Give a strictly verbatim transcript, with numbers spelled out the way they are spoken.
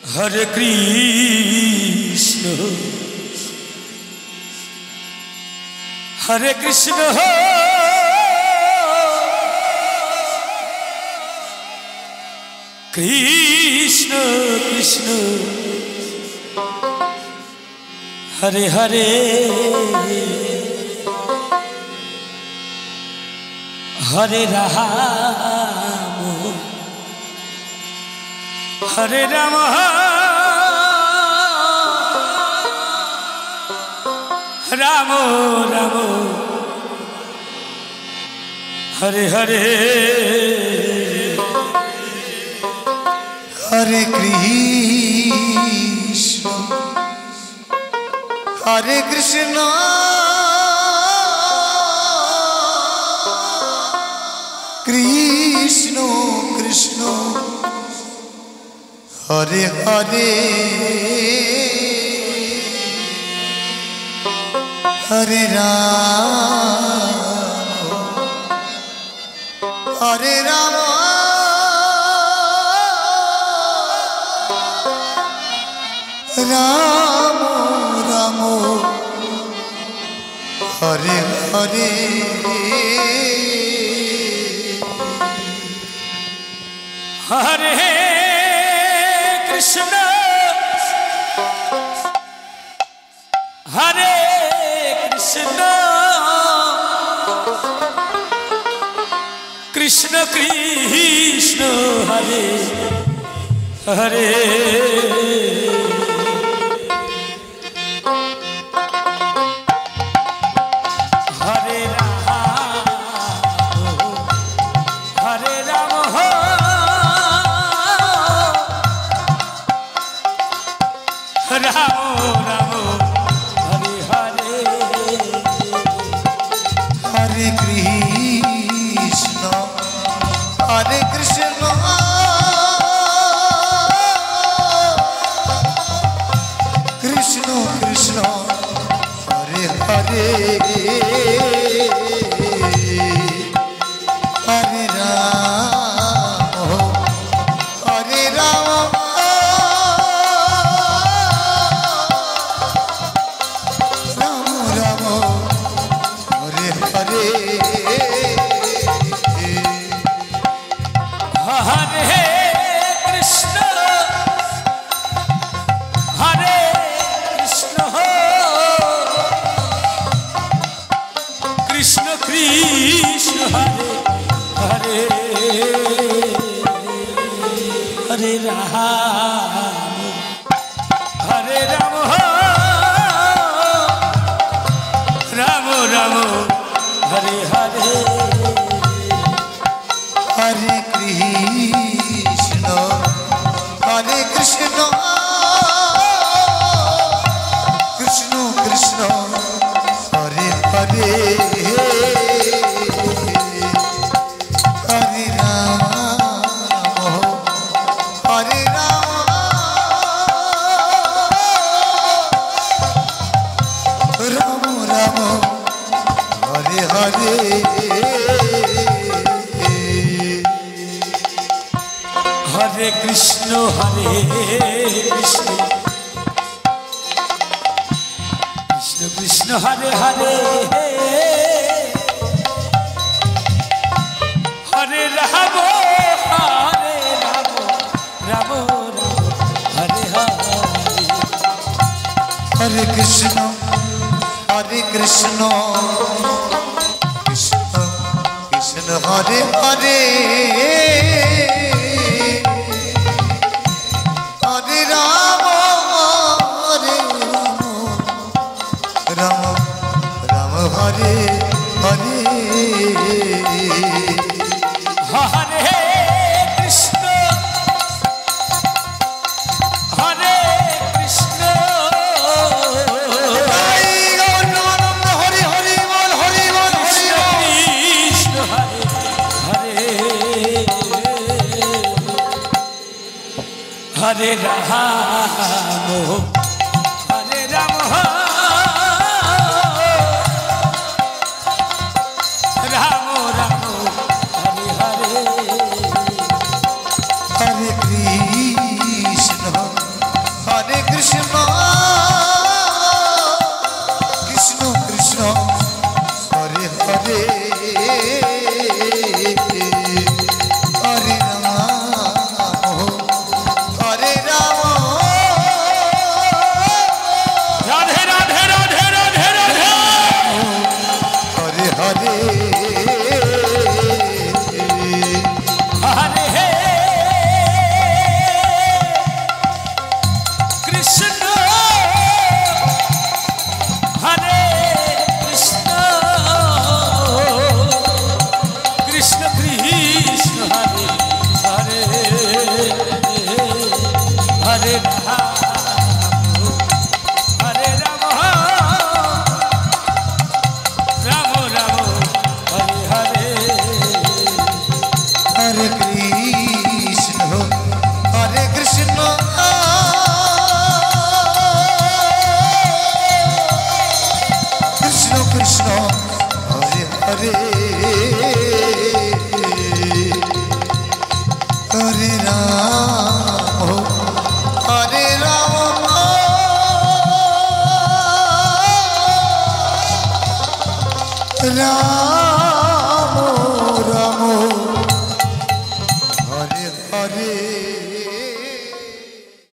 हरे कृष्ण हरे कृष्ण हो कृष्ण कृष्ण हरे हरे हरे राम हरे राम राम राम हरे हरे हरे कृष्ण हरे कृष्ण कृष्ण कृष्ण हरे हरे हरे राम हरे राम राम राम हरे हरे हरे कृष्ण हरे कृष्ण कृष्ण कृष्ण हरे हरे हरे राम हरे राम हो राम राम हरे हरे हरे कृष्ण हरे कृष्ण कृष्ण कृष्ण हरे हरे हरे राम हरे राम राम राम हरे हरे हरे कृष्ण हरे कृष्ण हो कृष्ण कृष्ण हरे हरे हरे राम हरे राम हो राम राम हरे हरे हरे कृष्ण हरे कृष्ण कृष्ण कृष्ण हरे हरे हरे राम हरे राम राम राम हरे हरे हरे कृष्ण हरे कृष्ण कृष्ण कृष्ण हरे हरे हरे राम हरे राम राम राम हरे हरे हरे कृष्ण हरे कृष्ण कृष्ण कृष्ण हरे हरे हरे राम हरे राम राम राम हरे हरे हरे कृष्ण हरे कृष्ण हरे हरे बोल हरे बोल कृष्ण कृष्ण हरे हरे हरे राम हरे राम राम राम हरे हरे हरे कृष्ण হরে হরে রাম হরে রাম রাম